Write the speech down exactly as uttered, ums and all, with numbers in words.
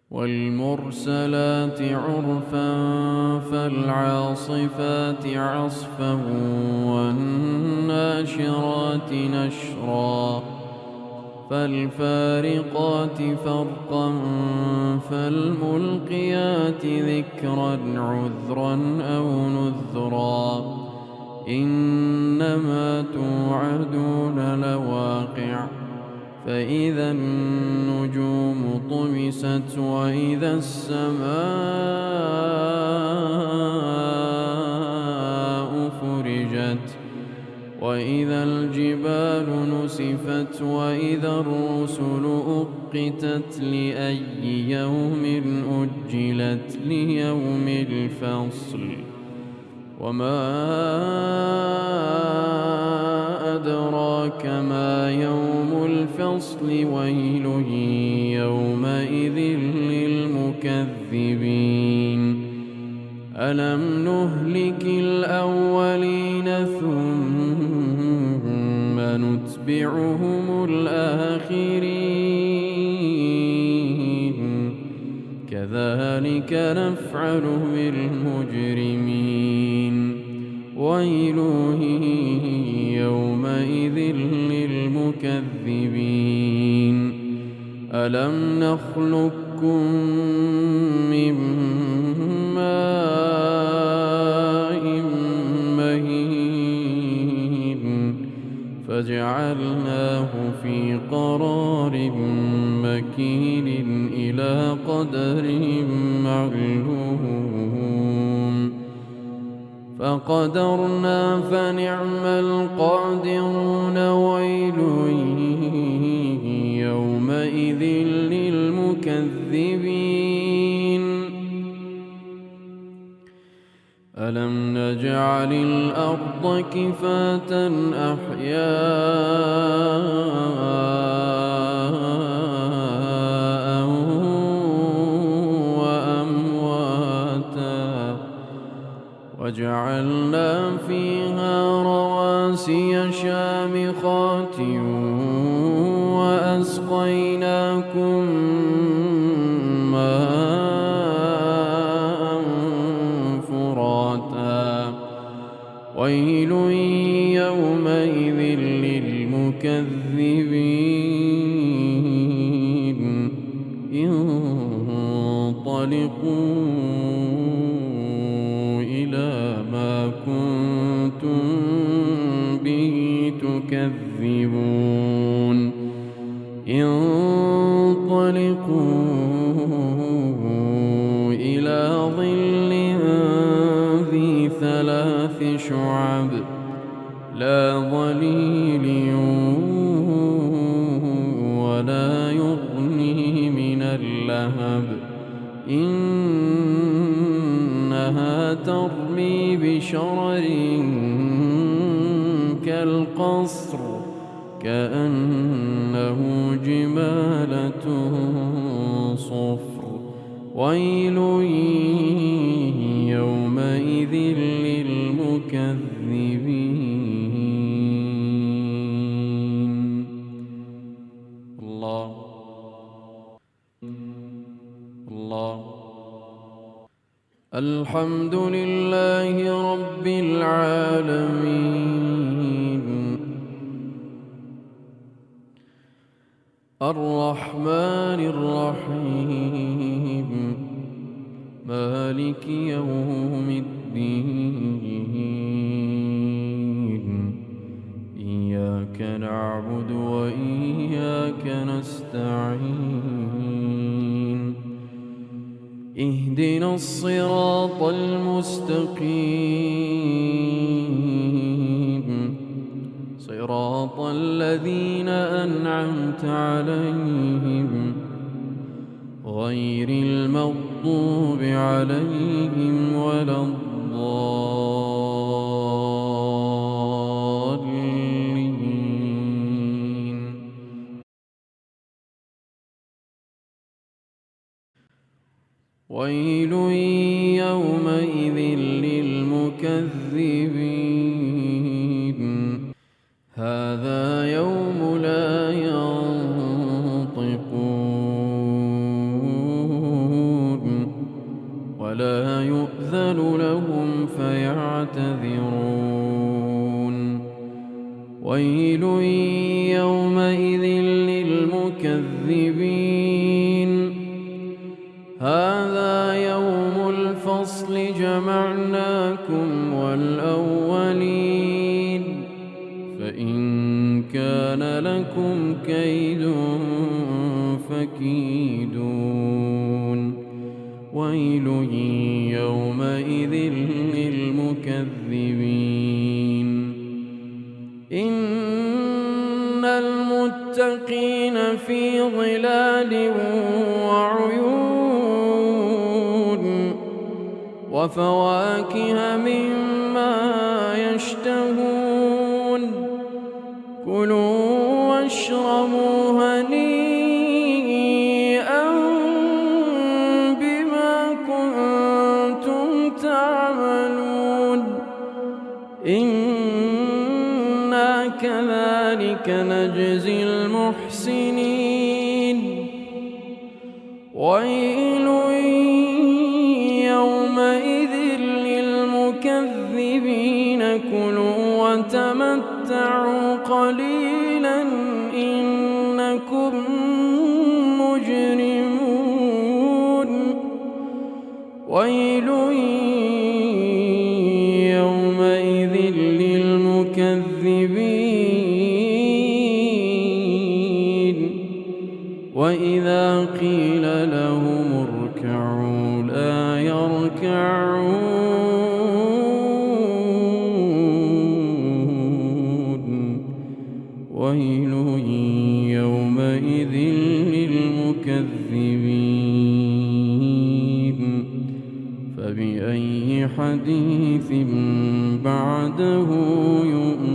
والمرسلات عرفا فالعاصفات عصفا والناشرات نشرا فالفارقات فرقا فالملقيات ذكرا عذرا أو نذرا إنما توعدون لواقع فإذا النجوم طمست وإذا السماء فرجت وإذا الجبال نسفت وإذا الرسل أقتت لأي يوم أجلت ليوم الفصل وما أدراك ما يوم الفصل ويل يومئذ للمكذبين ألم نهلك الأولين ثم نتبعهم الآخرين كذلك نفعل بالمجرمين ويل يومئذ للمكذبين ألم نخلقكم من ماء مهين فجعلناه في قرار مكين إلى قدر معلوم فقدرنا فنعم القادرون ويل يومئذ للمكذبين ألم نجعل الأرض كفاة أحياء وأمواتا وجعلنا فيها رواسي شامخات وأسقيناكم ماء فراتا ويل يومئذ للمكذبين انطلقوا إلى ما كنتم به تكذبون انطلقوا إلى ظل ذي ثلاث شعب لا ظليل ولا يغني من اللهب إنها ترمي بشرر كالقصر كأنه جمالة صفر ويل يومئذ للمكذبين. الله الله الحمد لله رب العالمين الرحمن الرحيم مالك يوم الدين إياك نعبد وإياك نستعين اهدنا الصراط المستقيم صراط الذين أنعمت عليهم غير المغضوب عليهم ولا الضالين. ويل يومئذ للمكذبين هذا يوم لا ينطقون المكذبين هذا يوم الفصل جمعناكم والأولين فإن كان لكم كيد فكيدون ويل يومئذ للمكذبين إن المتقين في ظلال وعيون وفواكه مما يشتهون كلوا واشربوا هنيئا بما كنتم تعملون إنا كذلك نجزي المحسنين ويل يومئذ للمكذبين كلوا وتمتعوا قليلا إنكم مجرمون ويل يومئذ للمكذبين وإذا قيل لهم اركعوا لا يركعون ويل يومئذ للمكذبين فبأي حديث بعده يؤمنون